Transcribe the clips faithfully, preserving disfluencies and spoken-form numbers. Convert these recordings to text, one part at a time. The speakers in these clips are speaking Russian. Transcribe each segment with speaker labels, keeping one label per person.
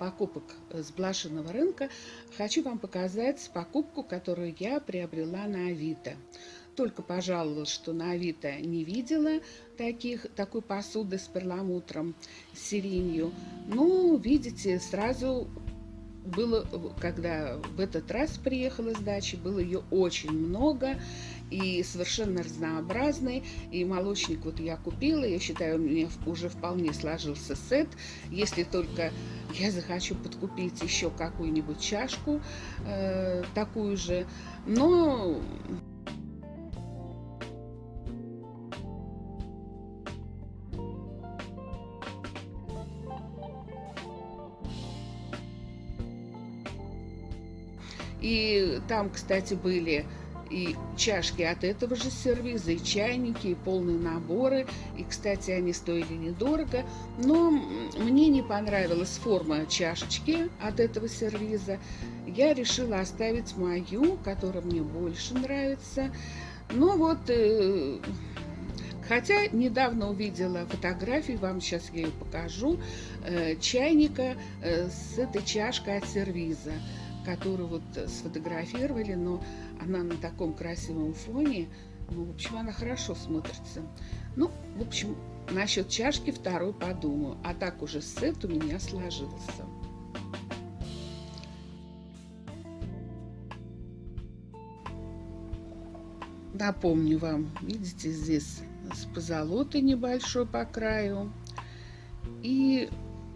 Speaker 1: покупок с блошиного рынка хочу вам показать покупку, которую я приобрела на Авито. Только пожаловалась, что на Авито не видела таких, такой посуды с перламутром, с сиренью. Ну, видите, сразу было, когда в этот раз приехала с дачи, было ее очень много и совершенно разнообразный. И молочник вот я купила, я считаю, у меня уже вполне сложился сет. Если только я захочу подкупить еще какую-нибудь чашку, э, такую же, но... И там, кстати, были и чашки от этого же сервиза, и чайники, и полные наборы. И, кстати, они стоили недорого. Но мне не понравилась форма чашечки от этого сервиза. Я решила оставить мою, которая мне больше нравится. Ну вот... Э Хотя недавно увидела фотографии, вам сейчас я ее покажу, э, чайника э, с этой чашкой от сервиза, которую вот сфотографировали, но она на таком красивом фоне, ну, в общем, она хорошо смотрится. Ну, в общем, насчет чашки второй подумаю, а так уже сет у меня сложился. Напомню вам, видите, здесь с позолотой небольшой по краю. И,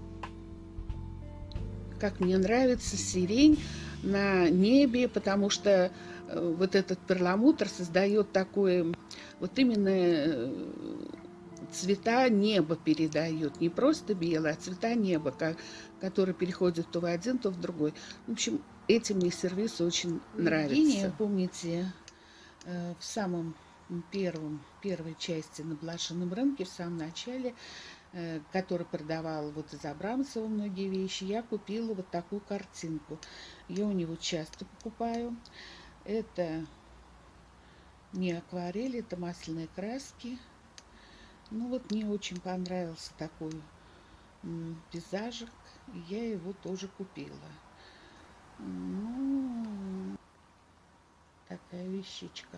Speaker 1: как мне нравится, сирень на небе, потому что вот этот перламутр создает такое, вот именно цвета неба передает. Не просто белое, а цвета неба, как, которые переходят то в один, то в другой. В общем, этим мне сервис очень нравится. Помните, в самом первом, первой части на блошином рынке, в самом начале, который продавал вот из Абрамцева многие вещи, я купила вот такую картинку. Я у него часто покупаю. Это не акварель, это масляные краски. Ну вот мне очень понравился такой пейзажик, и я его тоже купила. Ну, такая вещичка.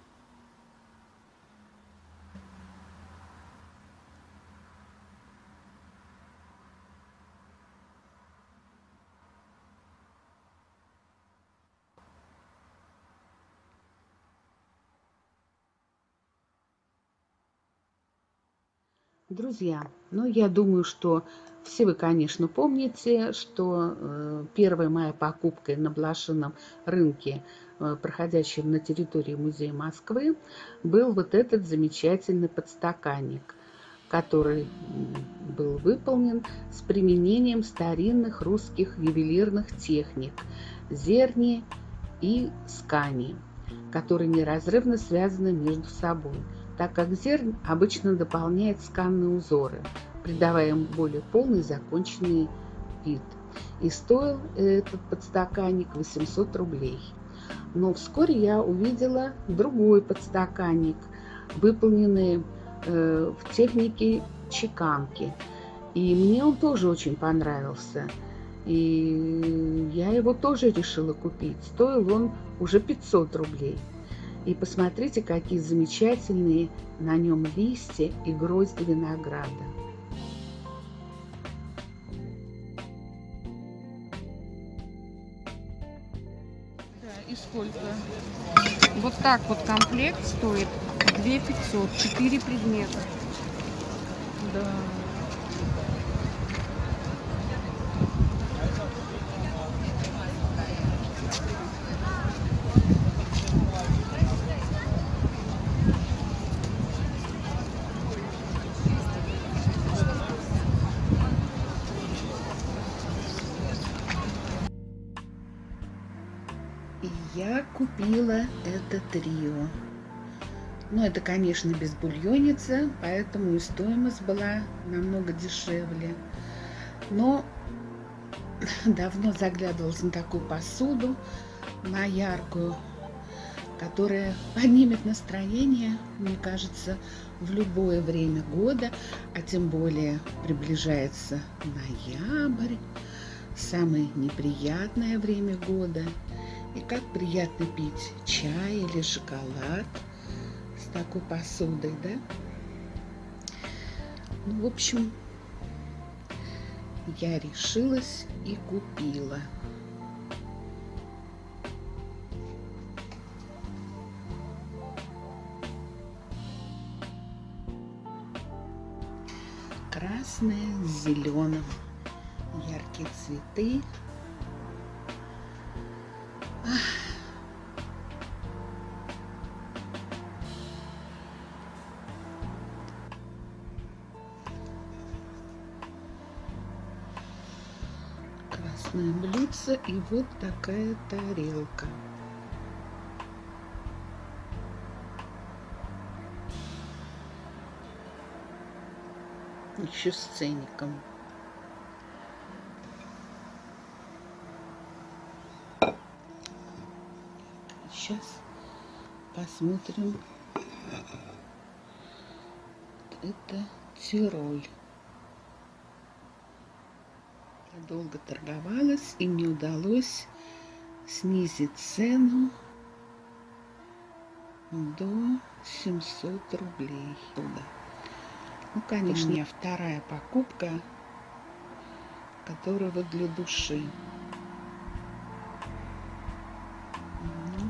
Speaker 1: Друзья, ну я думаю, что все вы, конечно, помните, что э, первая моя покупка на блошином рынке, э, проходящем на территории музея Москвы, был вот этот замечательный подстаканник, который был выполнен с применением старинных русских ювелирных техник зерни и скани, которые неразрывно связаны между собой, так как зернь обычно дополняет сканные узоры, придавая им более полный законченный вид. И стоил этот подстаканник восемьсот рублей. Но вскоре я увидела другой подстаканник, выполненный э, в технике чеканки. И мне он тоже очень понравился. И я его тоже решила купить. Стоил он уже пятьсот рублей. И посмотрите, какие замечательные на нем листья и грозди винограда.
Speaker 2: Да, и сколько? Вот так вот комплект стоит две тысячи пятьсот, четыре предмета. Да.
Speaker 1: Я купила это трио. Но это, конечно, без бульонницы, поэтому и стоимость была намного дешевле. Но давно заглядывалась на такую посуду, на яркую, которая поднимет настроение, мне кажется, в любое время года, а тем более приближается ноябрь, самое неприятное время года. И как приятно пить чай или шоколад с такой посудой, да? Ну, в общем, я решилась и купила. Красное с зеленым, яркие цветы. Красное блюдце и вот такая тарелка. Еще с ценником. Сейчас посмотрим. Это Тироль. Я долго торговалась, и мне удалось снизить цену до семисот рублей. Ну, конечно, у меня вторая покупка, которая вот для души. Ну,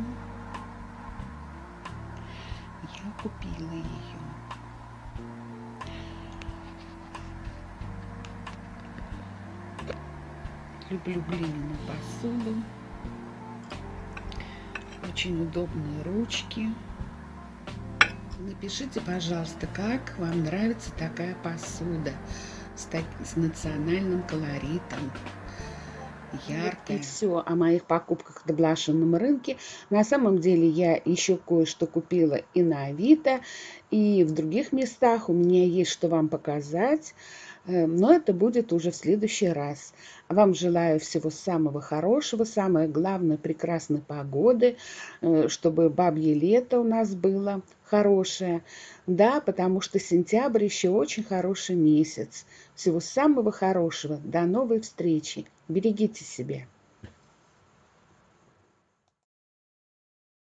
Speaker 1: я купила ее. Люблю глиняную посуду. Очень удобные ручки. Напишите, пожалуйста, как вам нравится такая посуда с, так, с национальным колоритом. Яркая. И все о моих покупках на блошином рынке. На самом деле я еще кое-что купила и на Авито, и в других местах. У меня есть что вам показать. Но это будет уже в следующий раз. Вам желаю всего самого хорошего, самое главное, прекрасной погоды, чтобы бабье лето у нас было хорошее. Да, потому что сентябрь еще очень хороший месяц. Всего самого хорошего. До новой встречи. Берегите себя.